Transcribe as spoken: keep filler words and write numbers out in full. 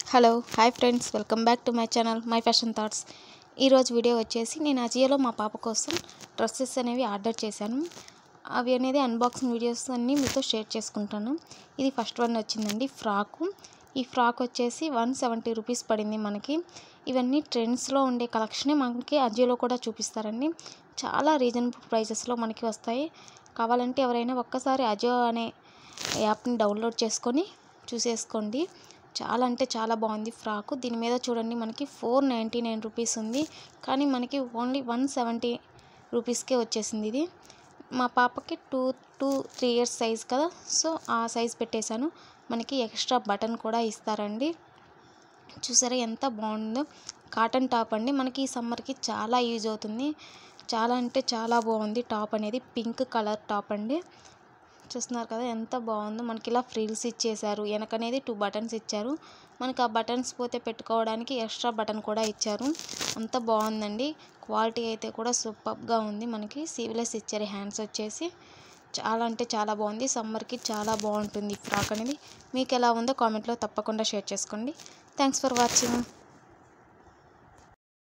Hello hi friends, welcome back to my channel my fashion thoughts. ఈరోజు video వచ్చేసి నేను అజియోలో మా పాప కోసం డ్రెస్సెస్ అనేవి ఆర్డర్ చేశాను. అవి అనేది అన్బాక్సింగ్ వీడియోస్ అన్నీ మీతో షేర్ చేసుకుంటాను. ఇది ఫస్ట్ వన్ వచ్చిందండి, ఫ్రాకు. ఈ ఫ్రాక్ వచ్చేసి వన్ సెవెంటీ రూపీస్ పడింది మనకి. ఇవన్నీ ట్రెండ్స్లో ఉండే కలెక్షనే మనకి అజియోలో కూడా చూపిస్తారండి. చాలా రీజనబుల్ ప్రైజెస్లో మనకి వస్తాయి. కావాలంటే ఎవరైనా ఒక్కసారి అజియో అనే యాప్ని డౌన్లోడ్ చేసుకొని చూసేసుకోండి. చాలా అంటే చాలా బాగుంది ఫ్రాకు. దీని మీద చూడండి, మనకి ఫోర్ నైంటీ నైన్ రూపీస్ ఉంది, కానీ మనకి ఓన్లీ వన్ సెవెంటీ రూపీస్కే వచ్చేసింది. ఇది మా పాపకి two two three years size కదా, సో ఆ సైజ్ పెట్టేశాను. మనకి ఎక్స్ట్రా బటన్ కూడా ఇస్తారండి. చూసారా ఎంత బాగుందో. కాటన్ టాప్ అండి, మనకి ఈ సమ్మర్కి చాలా యూజ్ అవుతుంది. చాలా అంటే చాలా బాగుంది టాప్ అనేది. పింక్ కలర్ టాప్ అండి. చూస్తున్నారు కదా ఎంత బాగుందో. మనకి ఇలా ఫ్రిల్స్ ఇచ్చేసారు, వెనకనేది టూ బటన్స్ ఇచ్చారు. మనకి ఆ బటన్స్ పోతే పెట్టుకోవడానికి ఎక్స్ట్రా బటన్ కూడా ఇచ్చారు. అంత బాగుందండి. క్వాలిటీ అయితే కూడా సూపర్గా ఉంది. మనకి సీవ్లెస్ ఇచ్చారు. హ్యాండ్స్ వచ్చేసి చాలా అంటే చాలా బాగుంది. సమ్మర్కి చాలా బాగుంటుంది ఫ్రాక్ అనేది. మీకు ఎలా ఉందో కామెంట్లో తప్పకుండా షేర్ చేసుకోండి. Thanks for watching.